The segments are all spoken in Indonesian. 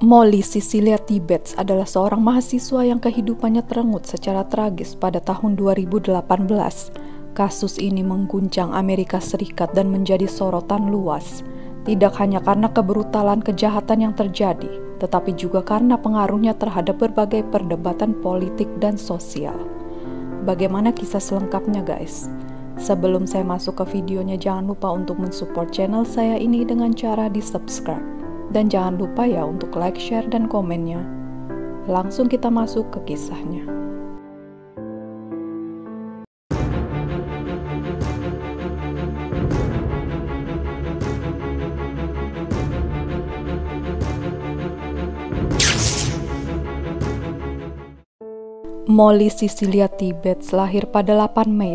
Molly Cecilia Tibbetts adalah seorang mahasiswa yang kehidupannya terengut secara tragis pada tahun 2018. Kasus ini mengguncang Amerika Serikat dan menjadi sorotan luas, tidak hanya karena kebrutalan kejahatan yang terjadi, tetapi juga karena pengaruhnya terhadap berbagai perdebatan politik dan sosial. Bagaimana kisah selengkapnya, guys? Sebelum saya masuk ke videonya, jangan lupa untuk mensupport channel saya ini dengan cara di-subscribe. Dan jangan lupa ya untuk like, share, dan komennya. Langsung kita masuk ke kisahnya. Molly Cecilia Tibbetts lahir pada 8 Mei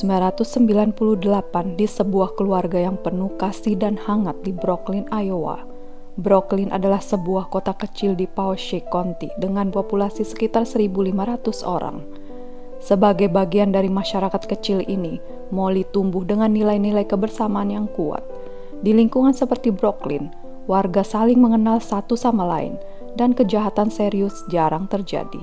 1998 di sebuah keluarga yang penuh kasih dan hangat di Brooklyn, Iowa. Brooklyn adalah sebuah kota kecil di Passaic County dengan populasi sekitar 1.500 orang. Sebagai bagian dari masyarakat kecil ini, Molly tumbuh dengan nilai-nilai kebersamaan yang kuat. Di lingkungan seperti Brooklyn, warga saling mengenal satu sama lain dan kejahatan serius jarang terjadi.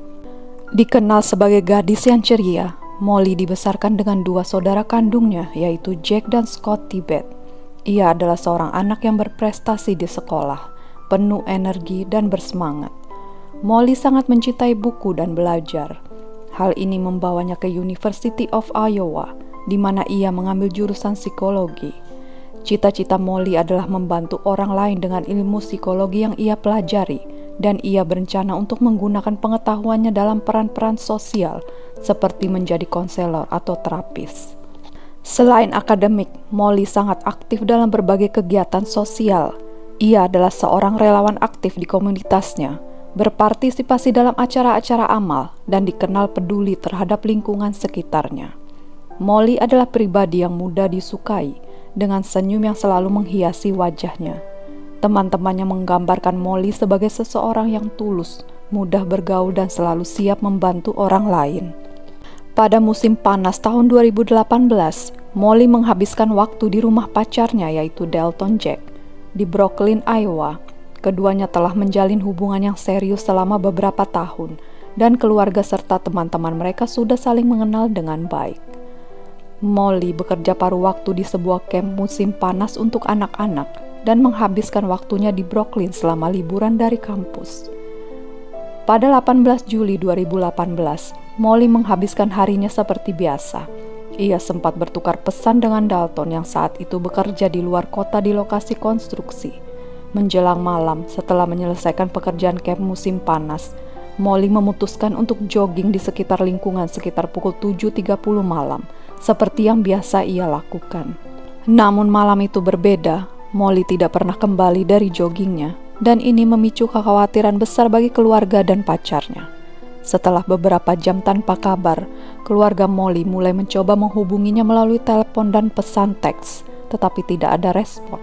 Dikenal sebagai gadis yang ceria, Molly dibesarkan dengan dua saudara kandungnya, yaitu Jack dan Scott Tibbetts. Ia adalah seorang anak yang berprestasi di sekolah, penuh energi dan bersemangat. Molly sangat mencintai buku dan belajar. Hal ini membawanya ke University of Iowa, di mana ia mengambil jurusan psikologi. Cita-cita Molly adalah membantu orang lain dengan ilmu psikologi yang ia pelajari, dan ia berencana untuk menggunakan pengetahuannya dalam peran-peran sosial, seperti menjadi konselor atau terapis. Selain akademik, Molly sangat aktif dalam berbagai kegiatan sosial. Ia adalah seorang relawan aktif di komunitasnya, berpartisipasi dalam acara-acara amal, dan dikenal peduli terhadap lingkungan sekitarnya. Molly adalah pribadi yang mudah disukai, dengan senyum yang selalu menghiasi wajahnya. Teman-temannya menggambarkan Molly sebagai seseorang yang tulus, mudah bergaul, dan selalu siap membantu orang lain. Pada musim panas tahun 2018, Molly menghabiskan waktu di rumah pacarnya, yaitu Dalton Jack, di Brooklyn, Iowa. Keduanya telah menjalin hubungan yang serius selama beberapa tahun, dan keluarga serta teman-teman mereka sudah saling mengenal dengan baik. Molly bekerja paruh waktu di sebuah kamp musim panas untuk anak-anak, dan menghabiskan waktunya di Brooklyn selama liburan dari kampus. Pada 18 Juli 2018, Molly menghabiskan harinya seperti biasa. Ia sempat bertukar pesan dengan Dalton yang saat itu bekerja di luar kota di lokasi konstruksi. Menjelang malam, setelah menyelesaikan pekerjaan kamp musim panas, Molly memutuskan untuk jogging di sekitar lingkungan sekitar pukul 7.30 malam, seperti yang biasa ia lakukan. Namun malam itu berbeda. Molly tidak pernah kembali dari joggingnya, dan ini memicu kekhawatiran besar bagi keluarga dan pacarnya. Setelah beberapa jam tanpa kabar, keluarga Molly mulai mencoba menghubunginya melalui telepon dan pesan teks, tetapi tidak ada respon.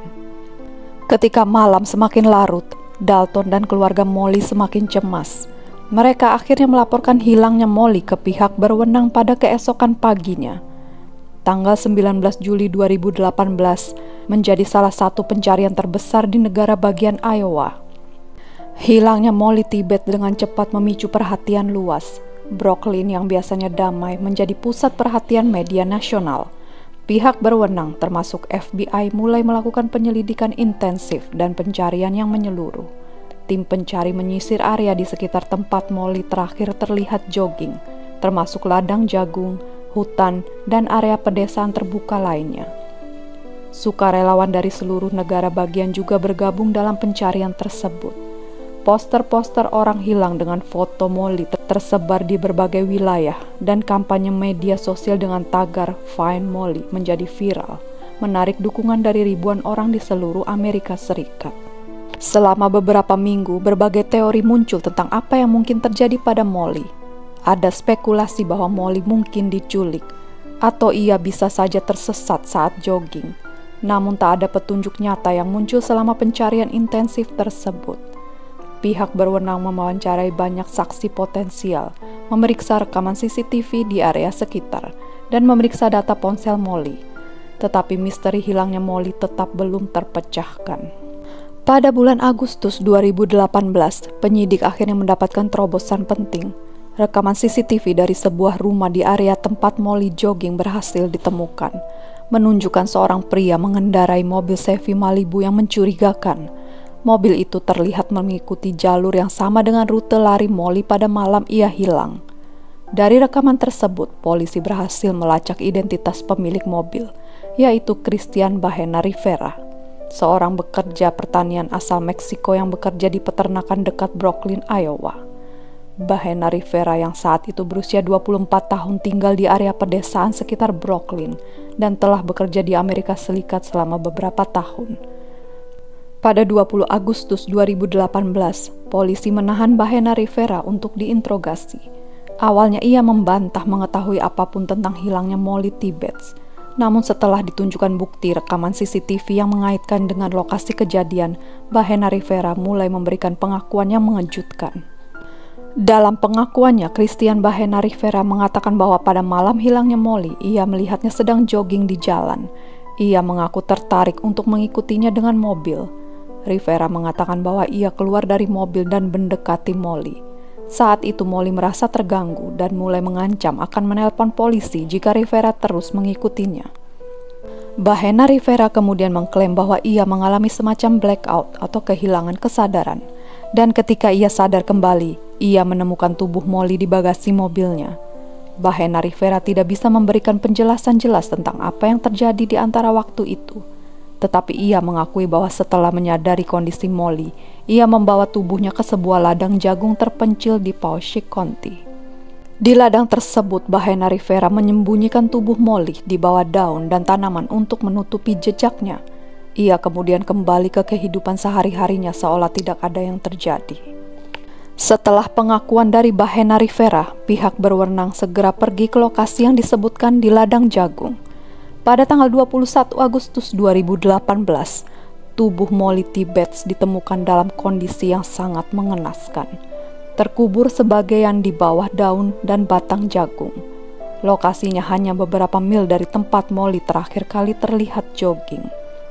Ketika malam semakin larut, Dalton dan keluarga Molly semakin cemas. Mereka akhirnya melaporkan hilangnya Molly ke pihak berwenang pada keesokan paginya. Tanggal 19 Juli 2018 menjadi salah satu pencarian terbesar di negara bagian Iowa. Hilangnya Molly Tibbetts dengan cepat memicu perhatian luas. Brooklyn yang biasanya damai menjadi pusat perhatian media nasional. Pihak berwenang termasuk FBI mulai melakukan penyelidikan intensif dan pencarian yang menyeluruh. Tim pencari menyisir area di sekitar tempat Molly terakhir terlihat jogging, termasuk ladang jagung, hutan, dan area pedesaan terbuka lainnya. Sukarelawan dari seluruh negara bagian juga bergabung dalam pencarian tersebut. Poster-poster orang hilang dengan foto Molly tersebar di berbagai wilayah, dan kampanye media sosial dengan tagar Find Molly menjadi viral, menarik dukungan dari ribuan orang di seluruh Amerika Serikat. Selama beberapa minggu, berbagai teori muncul tentang apa yang mungkin terjadi pada Molly. Ada spekulasi bahwa Molly mungkin diculik, atau ia bisa saja tersesat saat jogging. Namun tak ada petunjuk nyata yang muncul selama pencarian intensif tersebut. Pihak berwenang mewawancarai banyak saksi potensial, memeriksa rekaman CCTV di area sekitar, dan memeriksa data ponsel Molly. Tetapi misteri hilangnya Molly tetap belum terpecahkan. Pada bulan Agustus 2018, penyidik akhirnya mendapatkan terobosan penting. Rekaman CCTV dari sebuah rumah di area tempat Molly jogging berhasil ditemukan, menunjukkan seorang pria mengendarai mobil Chevy Malibu yang mencurigakan. Mobil itu terlihat mengikuti jalur yang sama dengan rute lari Molly pada malam ia hilang. Dari rekaman tersebut, polisi berhasil melacak identitas pemilik mobil, yaitu Christian Bahena Rivera, seorang pekerja pertanian asal Meksiko yang bekerja di peternakan dekat Brooklyn, Iowa. Bahena Rivera yang saat itu berusia 24 tahun tinggal di area pedesaan sekitar Brooklyn dan telah bekerja di Amerika Serikat selama beberapa tahun. Pada 20 Agustus 2018, polisi menahan Bahena Rivera untuk diinterogasi. Awalnya ia membantah mengetahui apapun tentang hilangnya Molly Tibbetts. Namun setelah ditunjukkan bukti rekaman CCTV yang mengaitkan dengan lokasi kejadian, Bahena Rivera mulai memberikan pengakuan yang mengejutkan. Dalam pengakuannya, Christian Bahena Rivera mengatakan bahwa pada malam hilangnya Molly, ia melihatnya sedang jogging di jalan. Ia mengaku tertarik untuk mengikutinya dengan mobil. Rivera mengatakan bahwa ia keluar dari mobil dan mendekati Molly. Saat itu Molly merasa terganggu dan mulai mengancam akan menelpon polisi jika Rivera terus mengikutinya. Bahena Rivera kemudian mengklaim bahwa ia mengalami semacam blackout atau kehilangan kesadaran. Dan ketika ia sadar kembali, ia menemukan tubuh Molly di bagasi mobilnya. Bahena Rivera tidak bisa memberikan penjelasan jelas tentang apa yang terjadi di antara waktu itu. Tetapi ia mengakui bahwa setelah menyadari kondisi Molly, ia membawa tubuhnya ke sebuah ladang jagung terpencil di Poweshiek County. Di ladang tersebut, Bahena Rivera menyembunyikan tubuh Molly di bawah daun dan tanaman untuk menutupi jejaknya. Ia kemudian kembali ke kehidupan sehari-harinya seolah tidak ada yang terjadi. Setelah pengakuan dari Bahena Rivera, pihak berwenang segera pergi ke lokasi yang disebutkan di ladang jagung. Pada tanggal 21 Agustus 2018, tubuh Molly Tibbetts ditemukan dalam kondisi yang sangat mengenaskan, terkubur sebagian di bawah daun dan batang jagung. Lokasinya hanya beberapa mil dari tempat Molly terakhir kali terlihat jogging.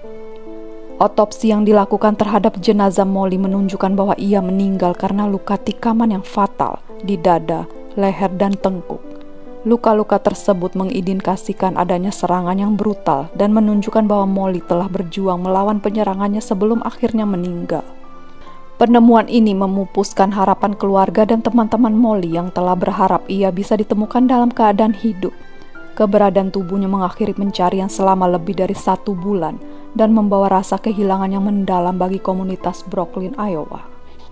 Otopsi yang dilakukan terhadap jenazah Molly menunjukkan bahwa ia meninggal karena luka tikaman yang fatal di dada, leher, dan tengkuk. Luka-luka tersebut mengindikasikan adanya serangan yang brutal dan menunjukkan bahwa Molly telah berjuang melawan penyerangannya sebelum akhirnya meninggal. Penemuan ini memupuskan harapan keluarga dan teman-teman Molly yang telah berharap ia bisa ditemukan dalam keadaan hidup. Keberadaan tubuhnya mengakhiri pencarian selama lebih dari 1 bulan dan membawa rasa kehilangan yang mendalam bagi komunitas Brooklyn, Iowa.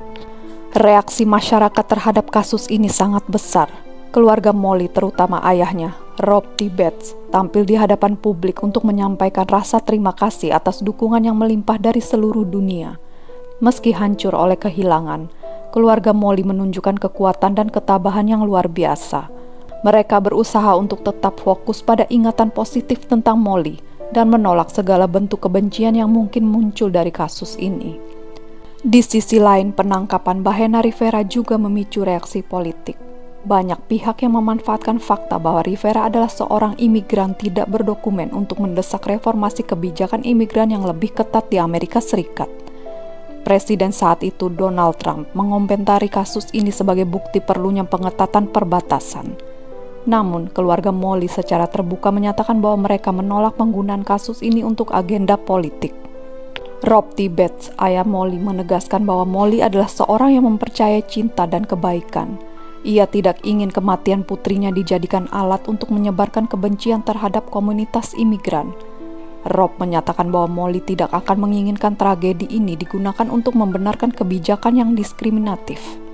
Reaksi masyarakat terhadap kasus ini sangat besar. Keluarga Molly, terutama ayahnya, Rob Tibbetts, tampil di hadapan publik untuk menyampaikan rasa terima kasih atas dukungan yang melimpah dari seluruh dunia. Meski hancur oleh kehilangan, keluarga Molly menunjukkan kekuatan dan ketabahan yang luar biasa. Mereka berusaha untuk tetap fokus pada ingatan positif tentang Molly dan menolak segala bentuk kebencian yang mungkin muncul dari kasus ini. Di sisi lain, penangkapan Bahena Rivera juga memicu reaksi politik. Banyak pihak yang memanfaatkan fakta bahwa Rivera adalah seorang imigran tidak berdokumen untuk mendesak reformasi kebijakan imigran yang lebih ketat di Amerika Serikat. Presiden saat itu, Donald Trump, mengomentari kasus ini sebagai bukti perlunya pengetatan perbatasan. Namun, keluarga Molly secara terbuka menyatakan bahwa mereka menolak penggunaan kasus ini untuk agenda politik. Rob Tibbetts, ayah Molly, menegaskan bahwa Molly adalah seorang yang mempercayai cinta dan kebaikan. Ia tidak ingin kematian putrinya dijadikan alat untuk menyebarkan kebencian terhadap komunitas imigran. Rob menyatakan bahwa Molly tidak akan menginginkan tragedi ini digunakan untuk membenarkan kebijakan yang diskriminatif.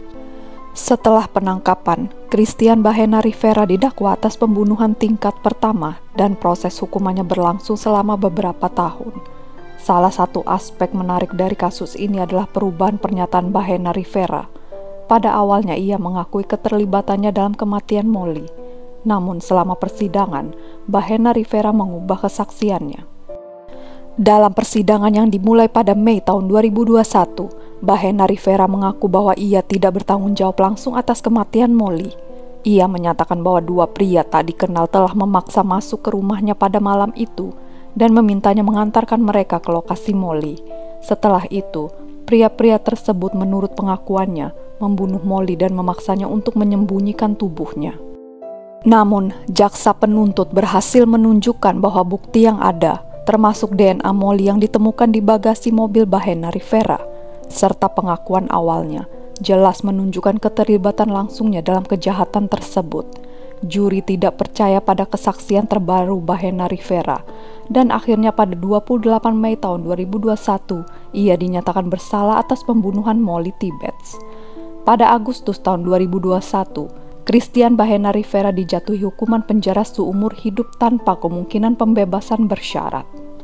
Setelah penangkapan, Christian Bahena Rivera didakwa atas pembunuhan tingkat pertama dan proses hukumannya berlangsung selama beberapa tahun. Salah satu aspek menarik dari kasus ini adalah perubahan pernyataan Bahena Rivera. Pada awalnya ia mengakui keterlibatannya dalam kematian Molly. Namun selama persidangan, Bahena Rivera mengubah kesaksiannya. Dalam persidangan yang dimulai pada Mei tahun 2021, Bahena Rivera mengaku bahwa ia tidak bertanggung jawab langsung atas kematian Molly. Ia menyatakan bahwa 2 pria tak dikenal telah memaksa masuk ke rumahnya pada malam itu dan memintanya mengantarkan mereka ke lokasi Molly. Setelah itu, pria-pria tersebut menurut pengakuannya membunuh Molly dan memaksanya untuk menyembunyikan tubuhnya. Namun, jaksa penuntut berhasil menunjukkan bahwa bukti yang ada, termasuk DNA Molly yang ditemukan di bagasi mobil Bahena Rivera, serta pengakuan awalnya, jelas menunjukkan keterlibatan langsungnya dalam kejahatan tersebut. Juri tidak percaya pada kesaksian terbaru Bahena Rivera, dan akhirnya pada 28 Mei tahun 2021, ia dinyatakan bersalah atas pembunuhan Molly Tibbetts. Pada Agustus tahun 2021, Christian Bahena Rivera dijatuhi hukuman penjara seumur hidup tanpa kemungkinan pembebasan bersyarat.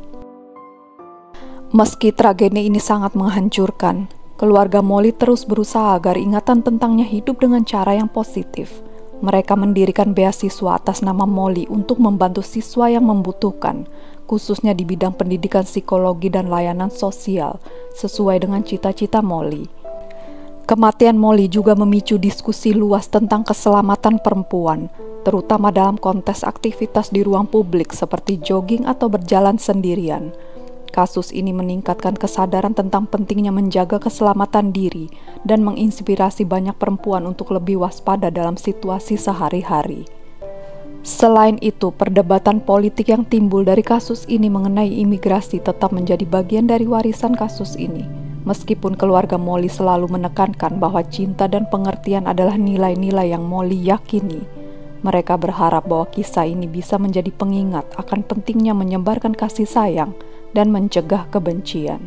Meski tragedi ini sangat menghancurkan, keluarga Molly terus berusaha agar ingatan tentangnya hidup dengan cara yang positif. Mereka mendirikan beasiswa atas nama Molly untuk membantu siswa yang membutuhkan, khususnya di bidang pendidikan psikologi dan layanan sosial, sesuai dengan cita-cita Molly. Kematian Molly juga memicu diskusi luas tentang keselamatan perempuan, terutama dalam konteks aktivitas di ruang publik seperti jogging atau berjalan sendirian. Kasus ini meningkatkan kesadaran tentang pentingnya menjaga keselamatan diri dan menginspirasi banyak perempuan untuk lebih waspada dalam situasi sehari-hari. Selain itu, perdebatan politik yang timbul dari kasus ini mengenai imigrasi tetap menjadi bagian dari warisan kasus ini. Meskipun keluarga Molly selalu menekankan bahwa cinta dan pengertian adalah nilai-nilai yang Molly yakini, mereka berharap bahwa kisah ini bisa menjadi pengingat akan pentingnya menyebarkan kasih sayang dan mencegah kebencian.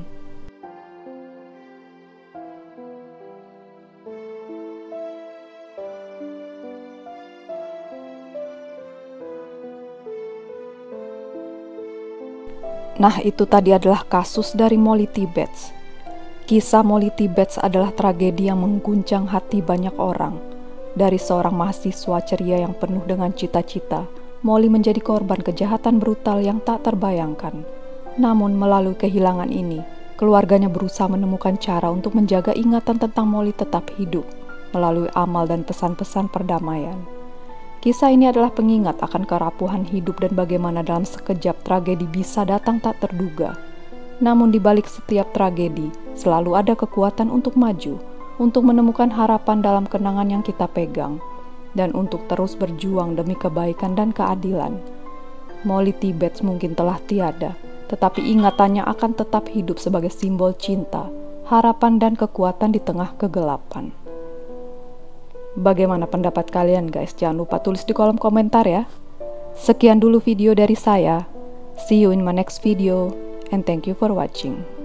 Nah, itu tadi adalah kasus dari Molly Tibbetts. Kisah Molly Tibbetts adalah tragedi yang mengguncang hati banyak orang. Dari seorang mahasiswa ceria yang penuh dengan cita-cita, Molly menjadi korban kejahatan brutal yang tak terbayangkan. Namun melalui kehilangan ini, keluarganya berusaha menemukan cara untuk menjaga ingatan tentang Molly tetap hidup melalui amal dan pesan-pesan perdamaian. Kisah ini adalah pengingat akan kerapuhan hidup dan bagaimana dalam sekejap tragedi bisa datang tak terduga. Namun di balik setiap tragedi, selalu ada kekuatan untuk maju, untuk menemukan harapan dalam kenangan yang kita pegang, dan untuk terus berjuang demi kebaikan dan keadilan. Molly Tibbetts mungkin telah tiada, tetapi ingatannya akan tetap hidup sebagai simbol cinta, harapan dan kekuatan di tengah kegelapan. Bagaimana pendapat kalian guys? Jangan lupa tulis di kolom komentar ya. Sekian dulu video dari saya. See you in my next video. And thank you for watching.